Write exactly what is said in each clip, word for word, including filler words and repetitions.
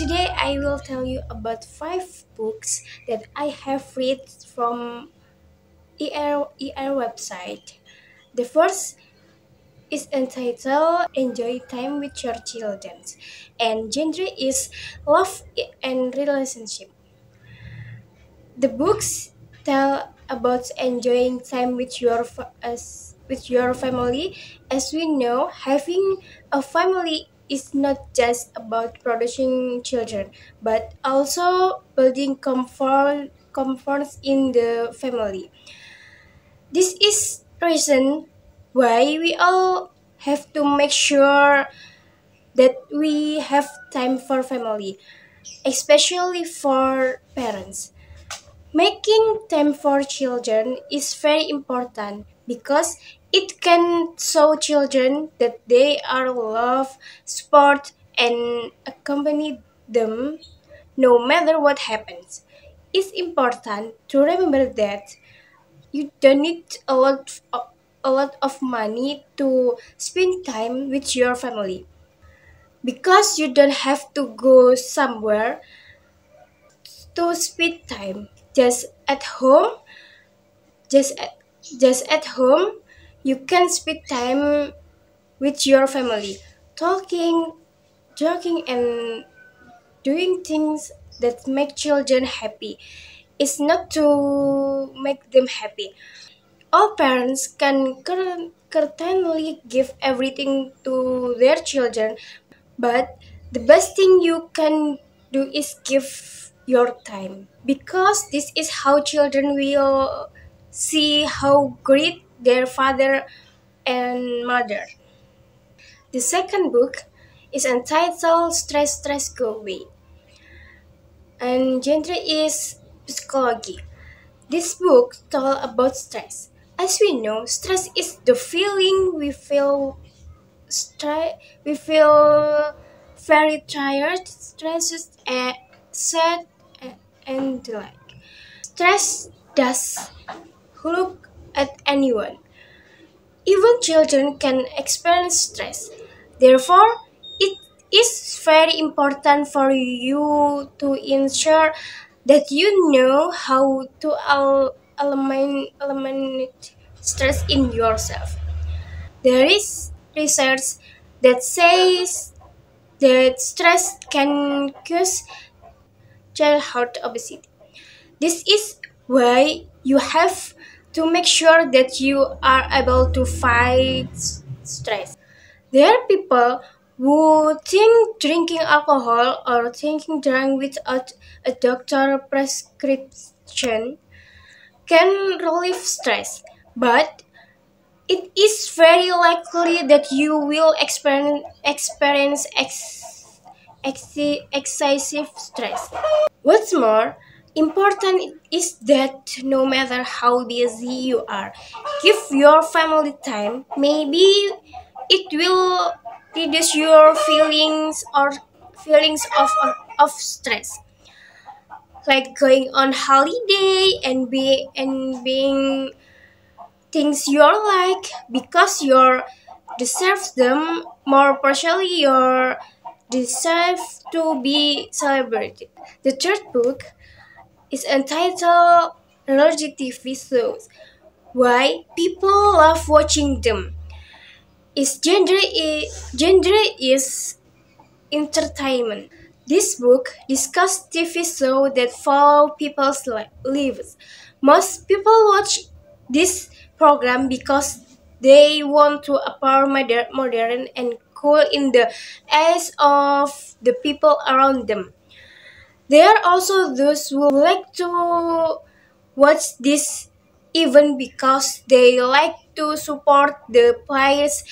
Today I will tell you about five books that I have read from E R, E R website. The first is entitled Enjoy Time with Your Children, and genre is Love and Relationship. The books tell about enjoying time with your fa- as with your family. As we know, having a family is not just about producing children, but also building comfort comforts in the family. This is reason why we all have to make sure that we have time for family, especially for parents. Making time for children is very important because it can show children that they are loved, support, and accompany them no matter what happens. It's important to remember that you don't need a lot of, a lot of money to spend time with your family because you don't have to go somewhere to spend time. Just at home, just at, just at home, you can spend time with your family, talking, joking, and doing things that make children happy. It's not to make them happy. All parents can cur- certainly give everything to their children, but the best thing you can do is give your time because this is how children will see how great their father and mother. The second book is entitled Stress Stress Go Away and genre is psychology. This book told about stress. As we know, stress is the feeling we feel stre- we feel very tired, stressed, and sad, a- and the like. Stress does look at anyone. Even children can experience stress. Therefore, it is very important for you to ensure that you know how to el- eliminate, eliminate stress in yourself. There is research that says that stress can cause childhood obesity. This is why you have to make sure that you are able to fight s- stress. There are people who think drinking alcohol or taking drink without a doctor prescription can relieve stress, but it is very likely that you will experience, experience ex, ex, excessive stress. What's more important is that no matter how busy you are, give your family time. Maybe it will reduce your feelings or feelings of, of stress, like going on holiday and be and being things you like because you deserve them more partially you deserve to be celebrated. The third book is entitled Reality T V Shows. Why people love watching them. Its genre is, genre is entertainment. This book discusses T V shows that follow people's li- lives. Most people watch this program because they want to appear moder- modern and cool in the eyes of the people around them. There are also those who like to watch this even because they like to support the players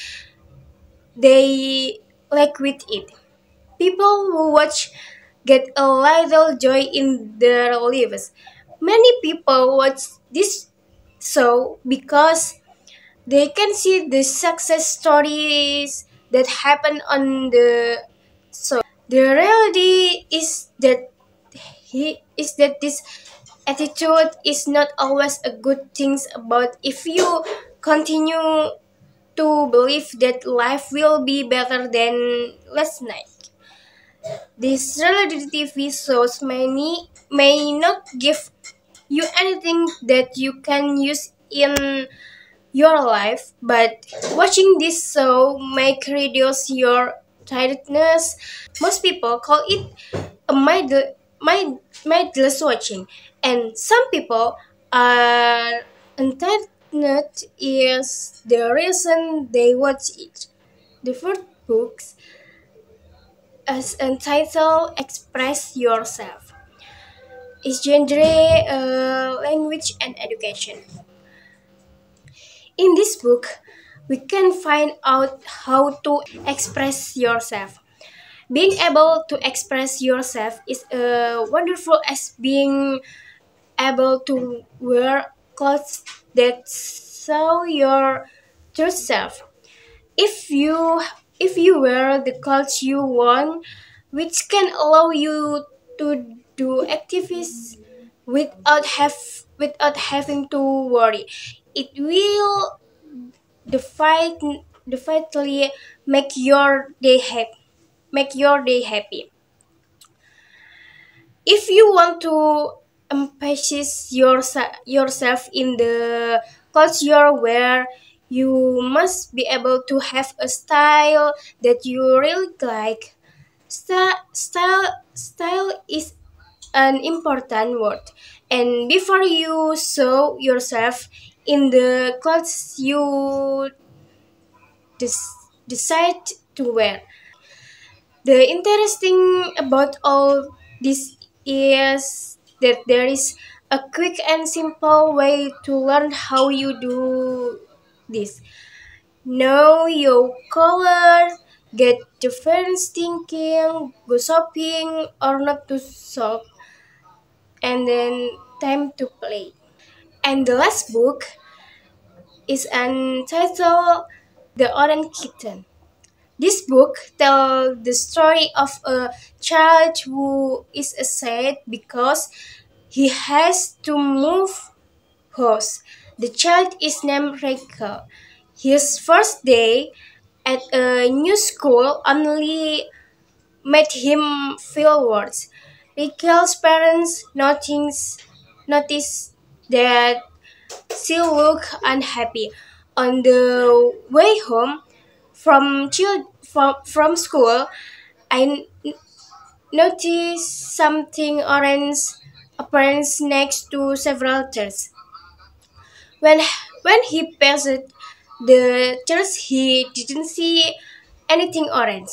they like with it. People who watch get a little joy in their lives. Many people watch this show because they can see the success stories that happen on the show. The reality is that he is that this attitude is not always a good thing about if you continue to believe that life will be better than last night. These reality T V shows many may not give you anything that you can use in your life, but watching this show may reduce your tiredness. Most people call it a mind- mind- mindless watching, and some people are entertained is the reason they watch it. The first books as entitled Express Yourself is genre, uh, language and education. In this book, we can find out how to express yourself. Being able to express yourself is uh, wonderful as being able to wear clothes that show your true self. If you if you wear the clothes you want, which can allow you to do activities without have without having to worry, it will defi- definitely make your day happy. Make your day happy. If you want to emphasize yourself yourself in the clothes you wear, you must be able to have a style that you really like. Sta- style style is an important word, and before you show yourself in the clothes you des- decide to wear. The interesting about all this is that there is a quick and simple way to learn how you do this. Know your color, get your friends thinking, go shopping or not to shop, and then time to play. And the last book is entitled The Orange Kitten. This book tells the story of a child who is sad because he has to move house. The child is named Rachel. His first day at a new school only made him feel worse. Rachel's parents notice, notice that she looked unhappy. On the way home from chil- from, from school, I n- noticed something orange appearing next to several chairs. When when he passed the chairs, he didn't see anything orange.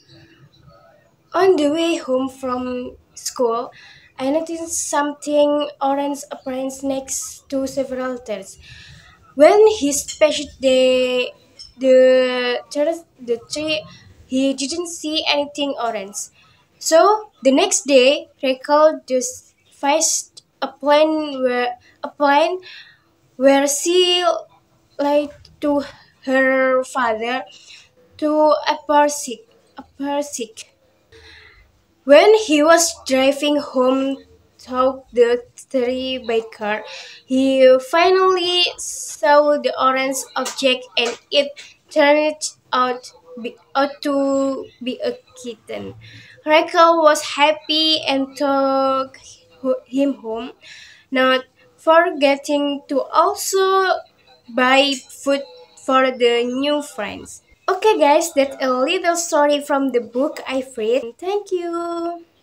On the way home from school, I noticed something orange appearing next to several chairs. When he splashed the the chairs, the tree, he didn't see anything orange. So the next day, Rachel just faced a plan where a plan where she lied to her father to appear sick. Appear sick. When he was driving home through the tree by car, he finally saw the orange object and it turned out, be, out to be a kitten. Rachel was happy and took ho- him home, not forgetting to also buy food for the new friends. Okay, guys, that's a little story from the book I've read. Thank you.